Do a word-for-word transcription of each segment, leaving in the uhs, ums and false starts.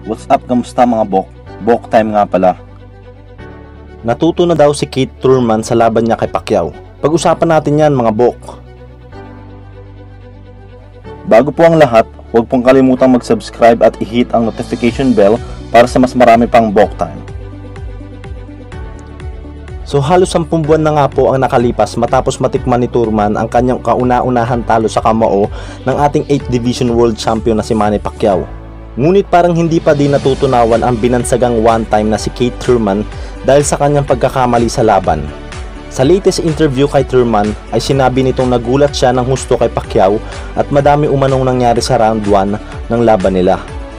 What's up, kamusta mga bok? Bok time nga pala. Natuto na daw si Thurman sa laban niya kay Pacquiao. Pag-usapan natin yan mga bok. Bago po ang lahat, huwag pong kalimutang mag-subscribe at i-hit ang notification bell para sa mas marami pang bok time. So halos sampung buwan na nga po ang nakalipas matapos matikman ni Thurman ang kanyang kauna-unahan talo sa kamao ng ating eighth Division World Champion na si Manny Pacquiao. Ngunit parang hindi pa din natutunawan ang binansagang one time na si Thurman dahil sa kanyang pagkakamali sa laban. Sa latest interview kay Thurman ay sinabi nitong nagulat siya ng husto kay Pacquiao at madami umanong nangyari sa round one ng laban nila.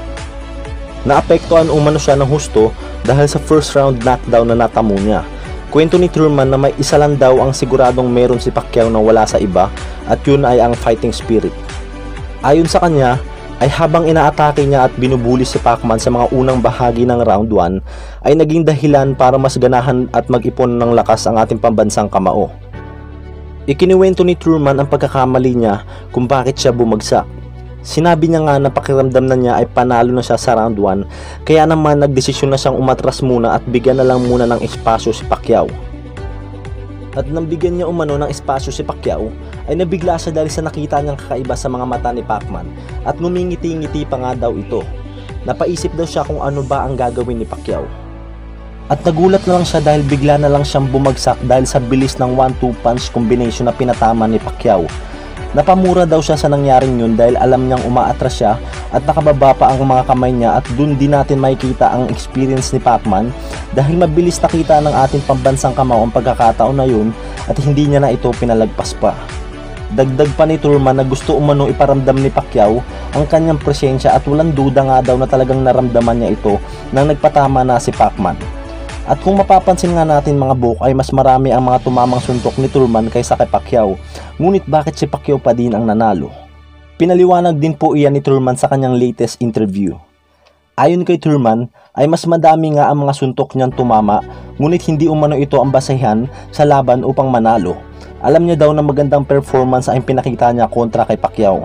Naapektuhan umano siya ng husto dahil sa first round knockdown na natamo niya. Kwento ni Thurman na may isa lang daw ang siguradong meron si Pacquiao na wala sa iba at yun ay ang fighting spirit. Ayon sa kanya, ay habang inaatake niya at binubuli si Pacman sa mga unang bahagi ng round one ay naging dahilan para mas ganahan at mag-ipon ng lakas ang ating pambansang kamao. Ikiniwento ni Thurman ang pagkakamali niya kung bakit siya bumagsak. Sinabi niya nga na pakiramdam na niya ay panalo na siya sa round one kaya naman nagdesisyon na siyang umatras muna at bigyan na lang muna ng espasyo si Pacquiao. At nang bigyan niya umano ng espasyo si Pacquiao ay nabigla siya dahil sa nakita niyang kakaiba sa mga mata ni Pacman at ngumingiti-ngiti pa nga daw ito. Napaisip daw siya kung ano ba ang gagawin ni Pacquiao. At nagulat na lang siya dahil bigla na lang siyang bumagsak dahil sa bilis ng one two punch combination na pinatama ni Pacquiao. Napamura daw siya sa nangyaring yun dahil alam niyang umaatras siya at nakababa pa ang mga kamay niya at dun din natin makikita ang experience ni Pacman dahil mabilis nakita ng ating pambansang kamao ang pagkakataon na yun at hindi niya na ito pinalagpas pa. Dagdag pa ni Thurman na gusto umano iparamdam ni Pacquiao ang kanyang presensya at walang duda nga daw na talagang naramdaman niya ito nang nagpatama na si Pacman. At kung mapapansin nga natin mga bok ay mas marami ang mga tumamang suntok ni Thurman kaysa kay Pacquiao. Ngunit bakit si Pacquiao pa din ang nanalo? Pinaliwanag din po iyan ni Thurman sa kanyang latest interview. Ayon kay Thurman ay mas madami nga ang mga suntok niyang tumama ngunit hindi umano ito ang basehan sa laban upang manalo. Alam niya daw na magandang performance ang pinakita niya kontra kay Pacquiao.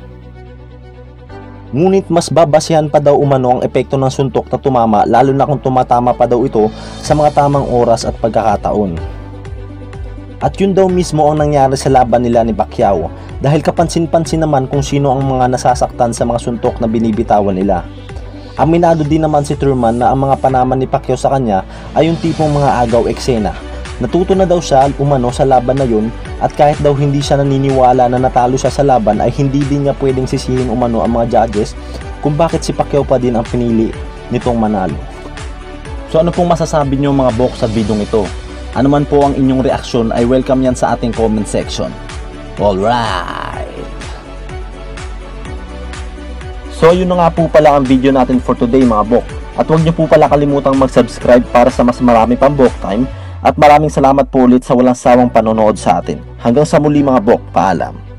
Ngunit mas babasihan pa daw umano ang epekto ng suntok na tumama lalo na kung tumatama pa daw ito sa mga tamang oras at pagkakataon. At yun daw mismo ang nangyari sa laban nila ni Pacquiao dahil kapansin-pansin naman kung sino ang mga nasasaktan sa mga suntok na binibitawan nila. Aminado din naman si Thurman na ang mga panaman ni Pacquiao sa kanya ay yung tipong mga agaw eksena. Natuto na daw siya umano sa laban na yun at kahit daw hindi siya naniniwala na natalo siya sa laban ay hindi din niya pwedeng sisihin umano ang mga judges kung bakit si Pacquiao pa din ang pinili nitong manalo. So ano pong masasabi niyo mga bok sa video ito? Ano man po ang inyong reaksyon ay welcome yan sa ating comment section. Alright! So yun na nga po pala ang video natin for today mga bok. At huwag niyo po pala kalimutang mag-subscribe para sa mas marami pang bok time. At maraming salamat po ulit sa walang sawang panonood sa atin. Hanggang sa muli mga bok, paalam.